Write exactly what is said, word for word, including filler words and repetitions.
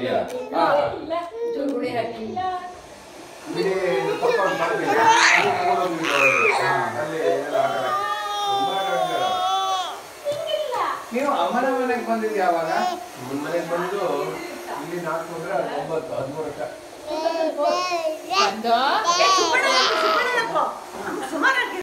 ಇದೆಯಾ ಜೋಗುಳಿ ಹಾಕಿ ನೀವು ಅಮ್ಮನ ಮನೆಗೆ ಬಂದಿದ್ದು ಯಾವಾಗ? ಮನೆಗೆ ಬಂದು ಇಲ್ಲಿ ನಾಲ್ಕು ಅಂದ್ರೆ ಒಂಬತ್ತು ಹದಿಮೂರಕ್ಕ ಬಂದು